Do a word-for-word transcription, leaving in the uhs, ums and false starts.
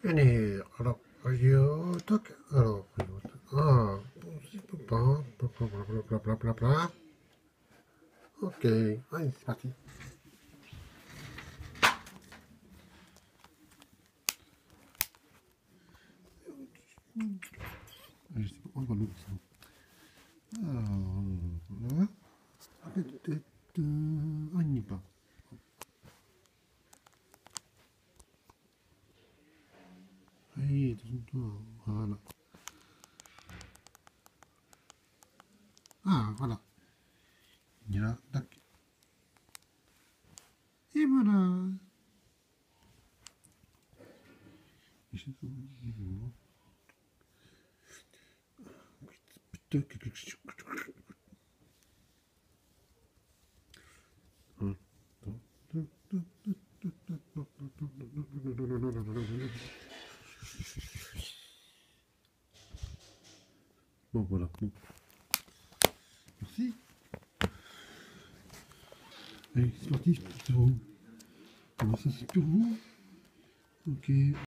Allez, alors, radio, toc, alors, ah, bla bla bla bla bla bla. Ok, allez, c'est parti. Je sais pas, on va l'autre. Alors, voilà. On n'y est pas. Allez, attention-toi, voilà. Ah, voilà. Il y a là, tac. Et voilà. Bon, voilà. Bon. Merci. Allez, c'est parti, c'est pour vous. Comment ça, c'est pour vous? Ok.